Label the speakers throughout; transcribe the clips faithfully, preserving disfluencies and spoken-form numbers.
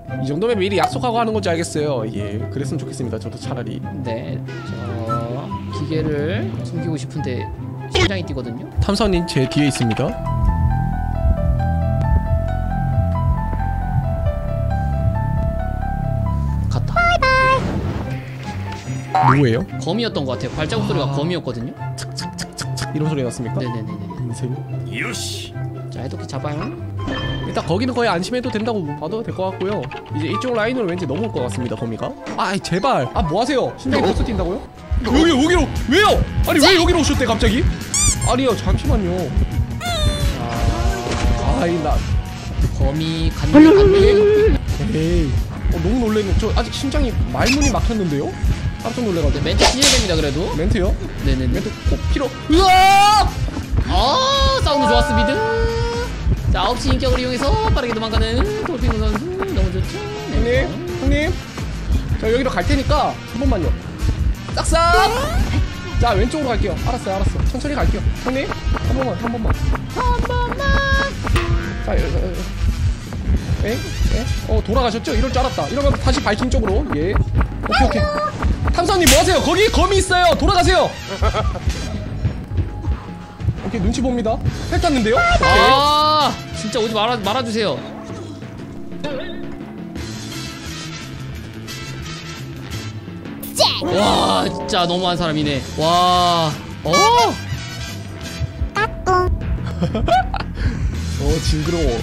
Speaker 1: 이 정도면 미리 약속하고 하는 건지 알겠어요. 예, 그랬으면 좋겠습니다. 저도 차라리.
Speaker 2: 네, 저 기계를 숨기고 싶은데 심장이 뛰거든요.
Speaker 1: 탐사님 제 뒤에 있습니다.
Speaker 2: 갔다.
Speaker 1: 누구예요?
Speaker 2: 거미였던 것 같아요. 발자국 소리가 아... 거미였거든요.
Speaker 1: 착착착착착 이런 소리 났습니까?
Speaker 2: 네네네네.
Speaker 1: 인생.
Speaker 3: 요시.
Speaker 2: 자, 해독기 잡아요.
Speaker 1: 일단 거기는 거의 안심해도 된다고 봐도 될 것 같고요. 이제 이쪽 라인으로 왠지 넘어올 것 같습니다. 거미가. 아 제발. 아 뭐하세요? 심장이 벌써 뛴다고요? 여기 여기로 왜요? 아니 왜 여기로 오셨대 갑자기? 아니요 잠시만요. 아, 아이 나
Speaker 2: 거미 간대 간대.
Speaker 1: 에이 어, 너무 놀래네. 저 아직 심장이 말문이 막혔는데요? 깜짝 놀래가지고.
Speaker 2: 네, 멘트 치셔야 됩니다 그래도.
Speaker 1: 멘트요?
Speaker 2: 네네네.
Speaker 1: 멘트 꼭 필요. 으아!
Speaker 2: 아 사운드 좋았습니다. 자, 아홉 시 인격을 이용해서 빠르게 도망가는 돌핑 선수 너무 좋죠?
Speaker 1: 네. 형님, 형님, 저 여기로 갈 테니까 한 번만요. 싹싹. 자, 왼쪽으로 갈게요. 알았어요, 알았어. 천천히 갈게요. 형님, 한 번만, 한 번만.
Speaker 2: 한 번만.
Speaker 1: 자, 여, 여, 여. 에? 에? 어, 돌아가셨죠? 이럴 줄 알았다. 이러면 다시 바이킹 쪽으로. 예. 오케이, 오케이. 탐사님 뭐 하세요? 거기 거미 있어요. 돌아가세요. 오케이, 눈치 봅니다. 팩 땄는데요?
Speaker 2: 아, 진짜 오지 말아 말아주세요. 와, 진짜 너무한 사람이네. 와, 어.
Speaker 1: 어, 징그러워.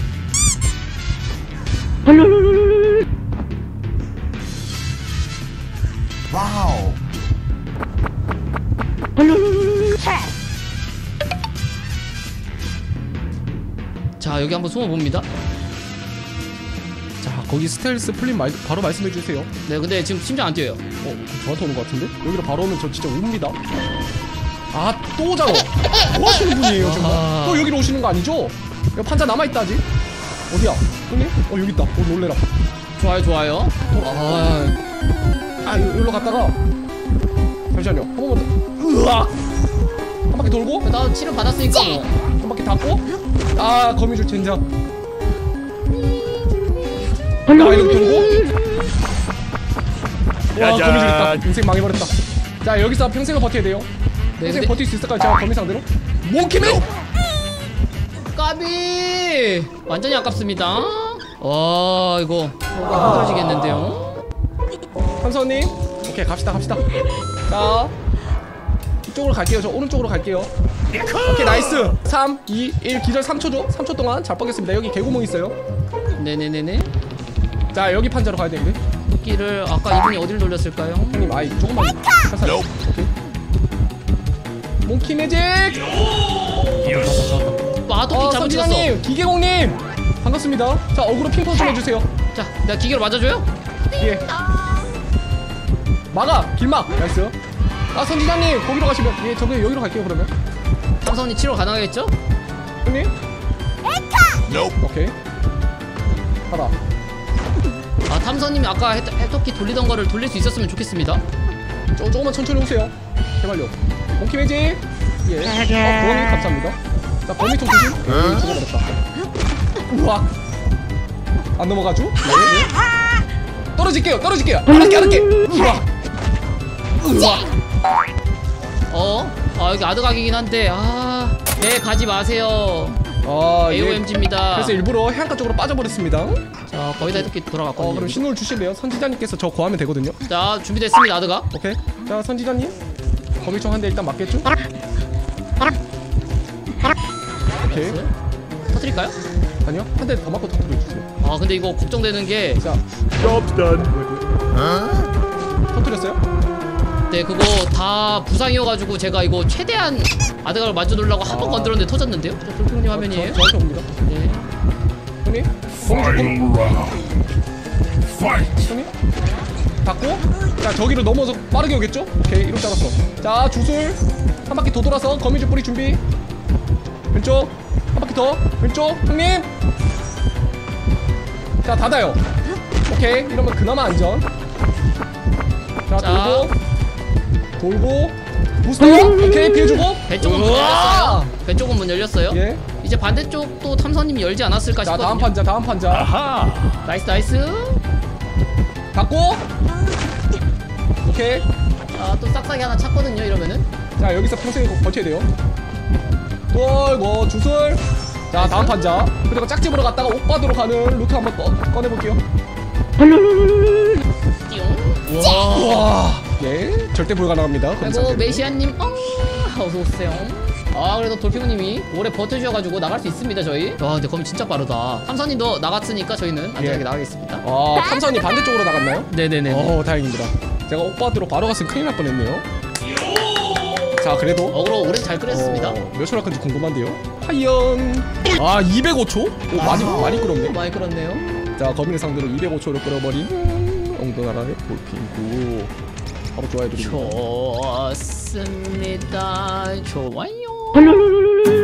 Speaker 3: 와우.
Speaker 2: 자, 여기 한번 숨어봅니다.
Speaker 1: 자, 거기 스텔스 풀림 말, 바로 말씀해주세요.
Speaker 2: 네, 근데 지금 심장 안 뛰어요.
Speaker 1: 어, 저한테 오는 것 같은데? 여기로 바로 오면 저 진짜 웁니다. 아, 또 오자고! 뭐 하시는 분이에요, 정말?
Speaker 2: 아하.
Speaker 1: 또 여기로 오시는 거 아니죠? 여기 판자 남아있다, 아직? 어디야? 형님? 어, 여기 있다. 어, 놀래라.
Speaker 2: 좋아요, 좋아요.
Speaker 1: 아, 아, 요, 여기로 갔다가. 잠시만요. 한 번만 더. 으악! 한 바퀴 돌고,
Speaker 2: 나 치료 받았으니까 뭐.
Speaker 1: 한 바퀴 닫고, 아, 거미줄 젠장. 아, 이렇게 돌고. 와, 거미줄 있다. 인생 망해버렸다. 자, 여기서 평생을 버텨야 돼요.
Speaker 2: 네,
Speaker 1: 평생
Speaker 2: 근데...
Speaker 1: 버틸 수 있을까요? 제가 거미 상대로? 몽키맨!
Speaker 2: 까비! 완전히 아깝습니다. 와, 이거 힘들어지겠는데요?
Speaker 1: 탐사원님, 오케이, 갑시다, 갑시다. 자, 이쪽으로 갈게요. 저 오른쪽으로 갈게요. 오케이, 나이스. 삼, 이, 일, 기절 삼 초죠? 삼 초 동안 잘 뻗겠습니다. 여기 개구멍 있어요.
Speaker 2: 네네네네.
Speaker 1: 자, 여기 판자로 가야 되는데.
Speaker 2: 토끼를 아까 이분이 어디를 돌렸을까요?
Speaker 1: 형님, 아이, 조금만 살살. 오케이. 몽키 매직!
Speaker 2: 아, 토끼
Speaker 1: 어,
Speaker 2: 잘못 찍었어.
Speaker 1: 선지자님, 기계공님! 반갑습니다. 자, 어그로 핑퐁 좀 해주세요.
Speaker 2: 자, 내가 기계로 맞아줘요?
Speaker 1: 예. 막아! 길막! 나이스. 아, 선지자님, 거기로 가시면. 예, 저기 여기로 갈게요, 그러면.
Speaker 2: 탐사원이 치료 가능하겠죠?
Speaker 1: 형님? 오케이. 가라.
Speaker 2: 아, 탐사님이 아까 해, 해토끼 돌리던 거를 돌릴 수 있었으면 좋겠습니다.
Speaker 1: 조, 조금만 천천히 오세요. 제발요. 몽키 매직! 예. 어, 거미 감사합니다. 자, 거미 좀 조심. 거미 죽어버렸다. 우와. 안 넘어가죠? 네. 떨어질게요, 떨어질게요. 알았게, 알았게. 우와. 우와.
Speaker 2: 어? 아, 여기 아드각이긴 한데, 아. 네, 가지 마세요.
Speaker 1: 아,
Speaker 2: 에이오엠지입니다.
Speaker 1: 예. 그래서 일부러 해안가 쪽으로 빠져버렸습니다.
Speaker 2: 자, 거의 다 해토끼 돌아갔거든요.
Speaker 1: 어, 그럼 신호를 주실래요? 선지자님께서 저 구하면 되거든요.
Speaker 2: 자, 준비됐습니다, 아드각.
Speaker 1: 오케이. 자, 선지자님. 거미총 한 대 일단 맞겠죠? 오케이.
Speaker 2: 터뜨릴까요?
Speaker 1: 아니요, 한 대 더 맞고 터뜨려주세요.
Speaker 2: 아, 근데 이거 걱정되는 게.
Speaker 1: 자,
Speaker 3: Job's done.
Speaker 1: 터뜨렸어요?
Speaker 2: 네, 그거 다 부상이어가지고 제가 이거 최대한 아드각을 맞춰놓으려고 한 번
Speaker 1: 아.
Speaker 2: 건드렸는데 터졌는데요? 저 돌풍님 화면이에요?
Speaker 1: 저, 저한테 옵니다.
Speaker 2: 네.
Speaker 1: 형님? 거미 죽고. 형님? 받고. 자, 저기로 넘어서 빠르게 오겠죠? 오케이, 이럴 줄 알았어. 자, 주술 한 바퀴 더 돌아서 거미줄 뿌리 준비. 왼쪽 한 바퀴 더. 왼쪽 형님. 자, 닫아요. 오케이, 이러면 그나마 안전. 자,
Speaker 2: 자.
Speaker 1: 돌고 돌고 부스터. 오케이, 피해주고.
Speaker 2: 배 쪽은 문 열렸어요. 배 쪽은 문 열렸어요.
Speaker 1: 예.
Speaker 2: 이제 반대쪽도 탐사님이 열지 않았을까
Speaker 1: 자,
Speaker 2: 싶거든요.
Speaker 1: 다음 판자, 다음 판자.
Speaker 3: 아하.
Speaker 2: 나이스 나이스.
Speaker 1: 닫고. 오케이.
Speaker 2: 아또 싹싹이 하나 찾거든요 이러면은.
Speaker 1: 자 여기서 평생 버텨야 돼요. 또 주술. 자 다음 판자. 그리고 짝집으로 갔다가 옥바도로 가는 루트 한번 꺼, 꺼내볼게요.
Speaker 2: 띵.
Speaker 1: 와, 예, 절대 불가능합니다. 그런
Speaker 2: 아이고
Speaker 1: 상태로.
Speaker 2: 메시아님 어, 어서 오세요. 아 그래도 돌핑우님이 오래 버텨주셔가지고 나갈 수 있습니다 저희. 와 근데 검이 진짜 빠르다. 삼선님도 나갔으니까 저희는 안전하게
Speaker 1: 예.
Speaker 2: 나가겠습니다.
Speaker 1: 아, 탐선이 반대쪽으로 나갔나요?
Speaker 2: 네네네.
Speaker 1: 어, 다행입니다. 제가 옥바도로 바로 갔으면 큰일 날 뻔했네요. 자, 그래도
Speaker 2: 어그로 오래 잘 끓였습니다.
Speaker 1: 어, 몇 초 할건지 궁금한데요. 하영. 아, 이백오 초? 오, 많이
Speaker 2: 아,
Speaker 1: 많이 끌었네.
Speaker 2: 많이 끌었네요.
Speaker 1: 자, 거미를 상대로 이백오 초로 끌어버린 엉덩아라의 볼핑구. 바로 좋아해 드립니다.
Speaker 2: 좋습니다. 좋아요.